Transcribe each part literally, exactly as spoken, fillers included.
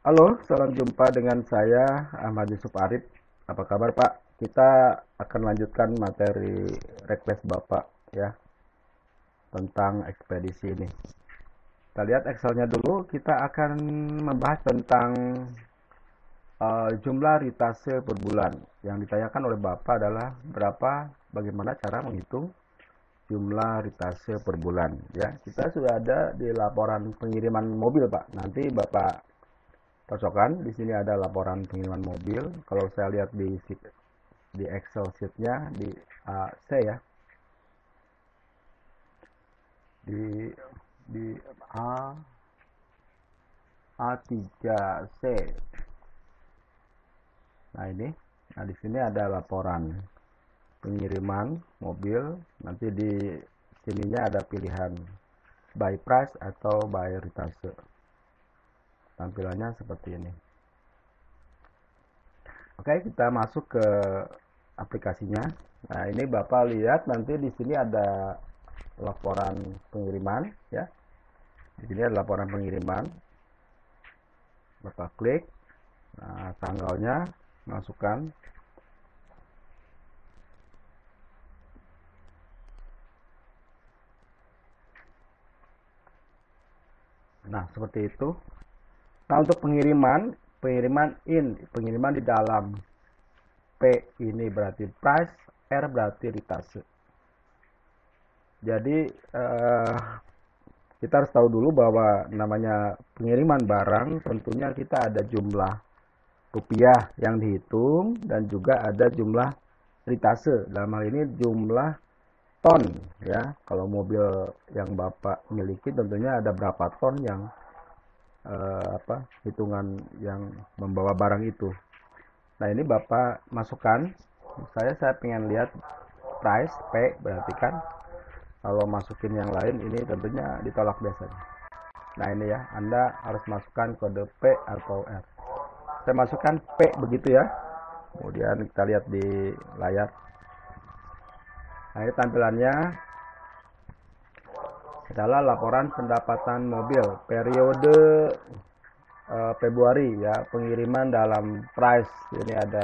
Halo, salam jumpa dengan saya Ahmad Yusuf Arif. Apa kabar Pak? Kita akan lanjutkan materi request Bapak ya tentang ekspedisi ini. Kita lihat Excelnya dulu. Kita akan membahas tentang uh, jumlah ritase per bulan. Yang ditanyakan oleh Bapak adalah berapa, bagaimana cara menghitung jumlah ritase per bulan. Ya, kita sudah ada di laporan pengiriman mobil Pak. Nanti Bapak cocokkan. Di sini ada laporan pengiriman mobil. Kalau saya lihat di di Excel sheet-nya di A C ya. Di di A A3C. Nah, ini. Nah, di sini ada laporan pengiriman mobil. Nanti di sininya ada pilihan by price atau by ritase. Tampilannya seperti ini. Oke, kita masuk ke aplikasinya. Nah, ini Bapak lihat nanti di sini ada laporan pengiriman ya. Di sini ada laporan pengiriman. Bapak klik. Nah, tanggalnya masukkan. Nah, seperti itu. Nah, untuk pengiriman, pengiriman in, pengiriman di dalam. P ini berarti price, R berarti ritase. Jadi eh, kita harus tahu dulu bahwa namanya pengiriman barang tentunya kita ada jumlah rupiah yang dihitung dan juga ada jumlah ritase. Dalam hal ini jumlah ton ya. Kalau mobil yang Bapak miliki tentunya ada berapa ton yang eh, apa hitungan yang membawa barang itu. Nah, ini Bapak masukkan. Saya saya pengen lihat price P, berarti kan kalau masukin yang lain ini tentunya ditolak biasanya. Nah, ini ya, Anda harus masukkan kode P atau R. Saya masukkan P begitu ya. Kemudian kita lihat di layar. Nah, ini tampilannya adalah laporan pendapatan mobil periode uh, Februari ya, pengiriman dalam price. Ini ada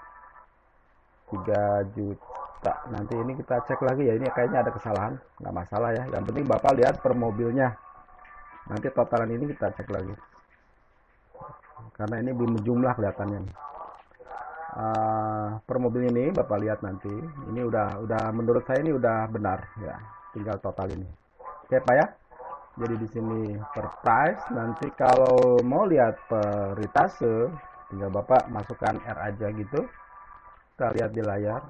tiga juta. Nanti ini kita cek lagi ya, ini kayaknya ada kesalahan, nggak masalah ya. Yang penting Bapak lihat per mobilnya. Nanti totalan ini kita cek lagi. Karena ini belum jumlah kelihatannya. Uh, per mobil ini Bapak lihat nanti. Ini udah udah menurut saya ini udah benar ya. Tinggal total ini. Oke Pak ya. Jadi di sini per price. Nanti kalau mau lihat per ritase, tinggal Bapak masukkan R aja gitu. Kita lihat di layar.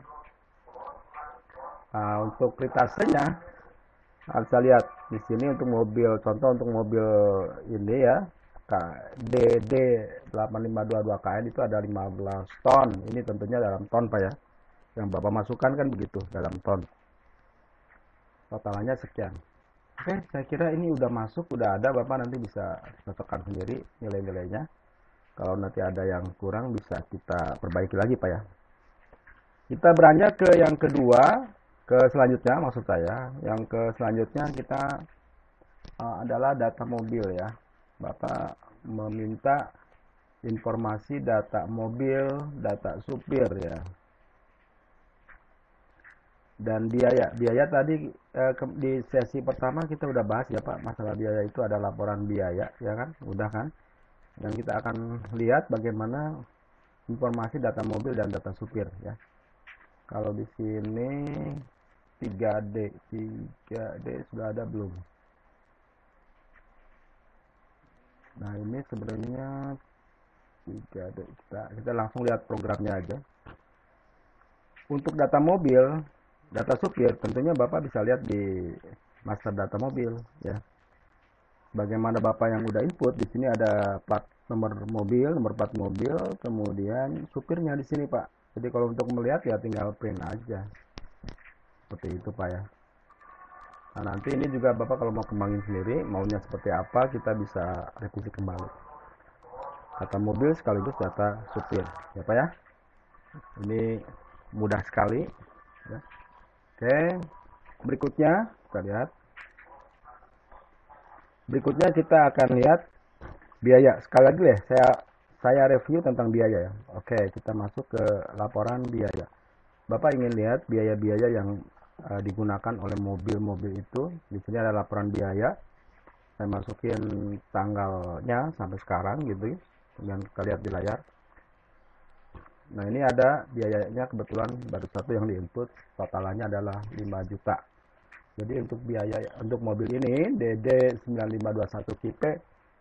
Nah, untuk ritasenya bisa lihat di sini untuk mobil, contoh untuk mobil ini ya, D D delapan lima dua dua K N itu ada lima belas ton. Ini tentunya dalam ton Pak ya. Yang Bapak masukkan kan begitu, dalam ton. Totalnya sekian. Oke, saya kira ini udah masuk, udah ada. Bapak nanti bisa cocokkan sendiri nilai-nilainya. Kalau nanti ada yang kurang bisa kita perbaiki lagi Pak ya. Kita beranjak ke yang kedua, ke selanjutnya maksud saya. Yang ke selanjutnya kita uh, adalah data mobil ya. Bapak meminta informasi data mobil, data supir ya. Dan biaya. Biaya tadi eh, ke, di sesi pertama kita udah bahas ya Pak, masalah biaya itu ada laporan biaya ya kan? Udah kan? Dan kita akan lihat bagaimana informasi data mobil dan data supir ya. Kalau di sini tiga D, tiga D sudah ada belum? Nah, ini sebenarnya tiga D. Kita, kita langsung lihat programnya aja. Untuk data mobil, data supir, tentunya Bapak bisa lihat di master data mobil ya. Bagaimana Bapak yang udah input, di sini ada plat nomor mobil, nomor plat mobil, kemudian supirnya di sini Pak. Jadi kalau untuk melihat ya tinggal print aja. Seperti itu Pak ya. Nah, nanti ini juga Bapak kalau mau kembangin sendiri, maunya seperti apa, kita bisa revisi kembali. Data mobil sekaligus data supir. Ya Pak ya. Ini mudah sekali. Ya. Oke. Berikutnya, kita lihat. Berikutnya kita akan lihat Biaya, sekali lagi ya, saya saya review tentang biaya ya. Oke, kita masuk ke laporan biaya. Bapak ingin lihat biaya-biaya yang uh, digunakan oleh mobil-mobil itu. Di sini ada laporan biaya. Saya masukin tanggalnya sampai sekarang gitu, dan kita lihat di layar. Nah, ini ada biayanya, kebetulan baru satu yang diinput, totalannya adalah lima juta. Jadi untuk biaya untuk mobil ini D D sembilan lima dua satu tipe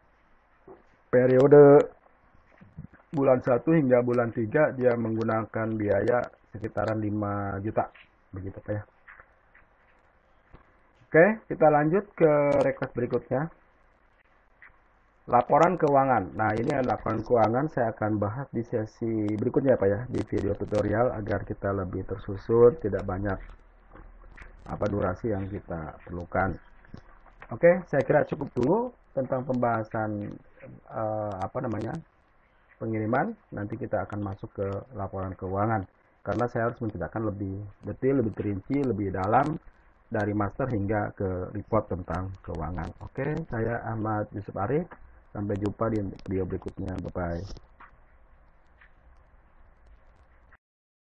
periode bulan satu hingga bulan tiga dia menggunakan biaya sekitaran lima juta. Begitu Pak ya. Oke, kita lanjut ke request berikutnya. Laporan keuangan. Nah, ini laporan keuangan saya akan bahas di sesi berikutnya Pak ya, di video tutorial agar kita lebih tersusun, tidak banyak apa durasi yang kita perlukan. Oke, saya kira cukup dulu tentang pembahasan uh, apa namanya? pengiriman. Nanti kita akan masuk ke laporan keuangan karena saya harus menceritakan lebih detail, lebih terinci, lebih dalam dari master hingga ke report tentang keuangan. Oke, saya Ahmad Yusuf Arif. Sampai jumpa di video berikutnya. Bye bye.